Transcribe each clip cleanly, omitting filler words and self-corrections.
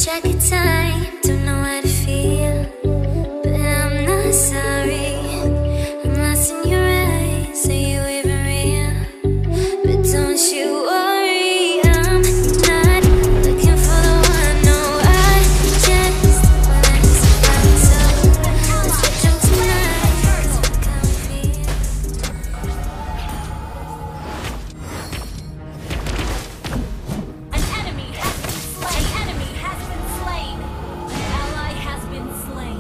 I could time, don't know how to feel, but I'm not sorry. I'm lost in your eyes, are you even real? But don't you worry, I'm not looking for the one. No, I just wanna survive. So let's switch up tonight, 'cause what can we feel? An enemy has been slain. An ally has been slain.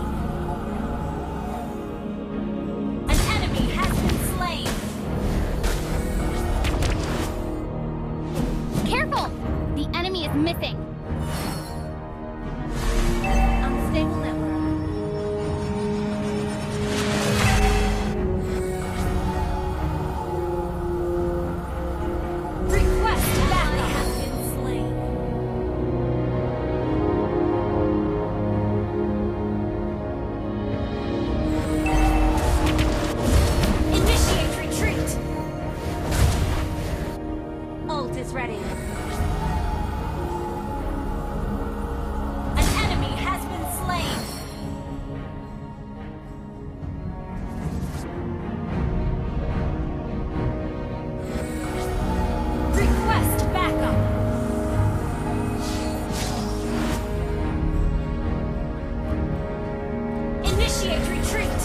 An enemy has been slain. Careful! The enemy is missing. Unstable network. Request backup has been slain. Initiate retreat. Ult is ready. An enemy has been slain. Request backup. Initiate retreat.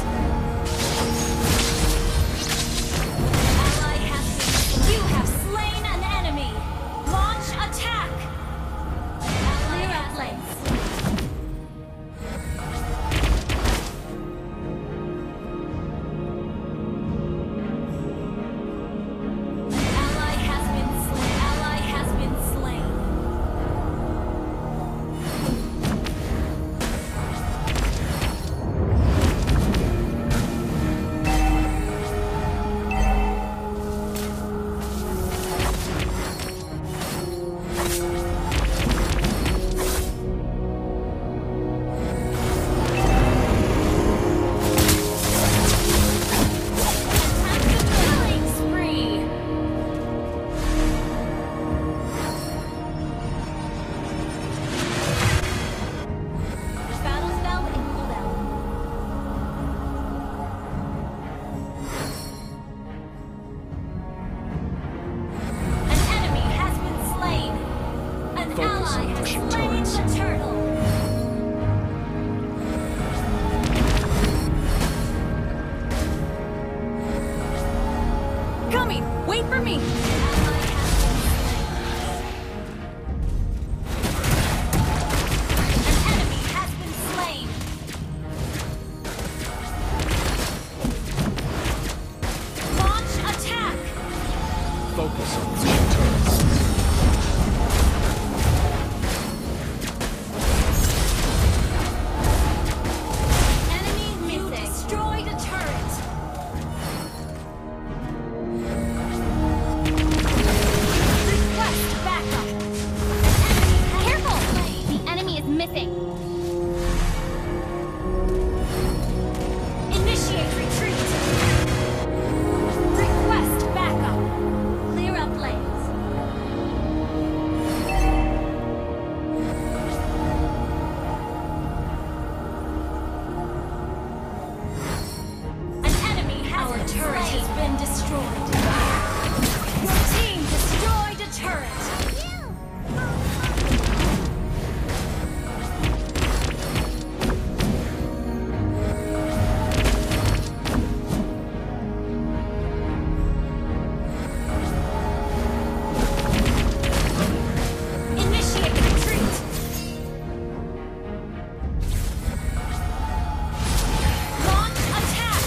Ally has been. You have slain an enemy. Launch attack. Clear up lanes. Ally has been slain. Ally has been slain. Killing spree. Battle spell in cooldown. An enemy has been slain. An Focus ally on has pushing slain turrets. the turtle. Coming! Wait for me! Ally has been slain. An enemy has been slain. Launch attack! Focus on pushing turrets. Enemy you destroyed a turret. Request backup. Careful! The enemy is missing. Initiate retreat. Request backup. Clear up lanes. An enemy has Our turret has been destroyed. Your team destroyed a turret. Initiate retreat. Launch attack.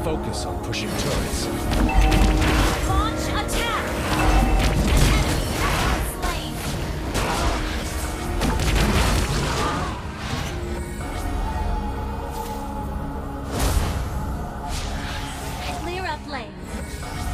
Focus on pushing turrets. Launch attack! An enemy has been slain. Clear up lane.